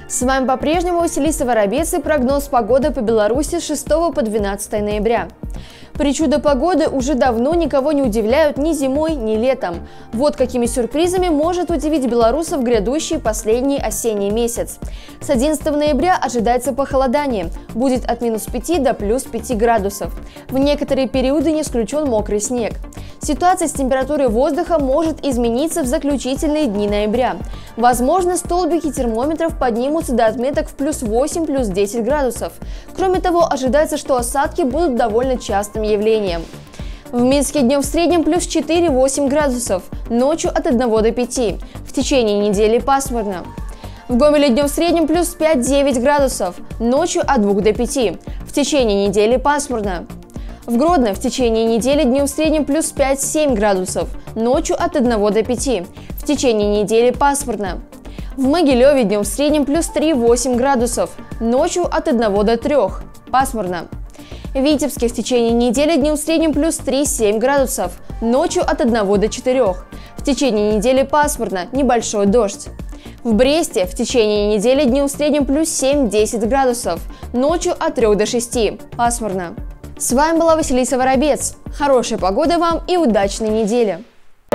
С вами по-прежнему Василиса Воробец и прогноз погоды по Беларуси с 6 по 12 ноября. Причуды погоды уже давно никого не удивляют ни зимой, ни летом. Вот какими сюрпризами может удивить белорусов грядущий последний осенний месяц. С 11 ноября ожидается похолодание. Будет от -5 до +5 градусов. В некоторые периоды не исключен мокрый снег. Ситуация с температурой воздуха может измениться в заключительные дни ноября. Возможно, столбики термометров поднимутся до отметок в +8, +10 градусов. Кроме того, ожидается, что осадки будут довольно частым явлением. В Минске днем в среднем +4-8 градусов, ночью от 1 до 5. В течение недели пасмурно. В Гомеле днем в среднем +5-9 градусов, ночью от 2 до 5. В течение недели пасмурно. В Гродно в течение недели днем в среднем +5-7 градусов, ночью от 1 до 5. В течение недели пасмурно. В Могилеве днем в среднем +3-8 градусов, ночью от 1 до 3. Пасмурно. В Витебске в течение недели днем в среднем +3-7 градусов, ночью от 1 до 4. В течение недели пасмурно, небольшой дождь. В Бресте в течение недели днем в среднем +7-10 градусов, ночью от 3 до 6. Пасмурно. С вами была Василиса Воробец. Хорошей погоды вам и удачной недели!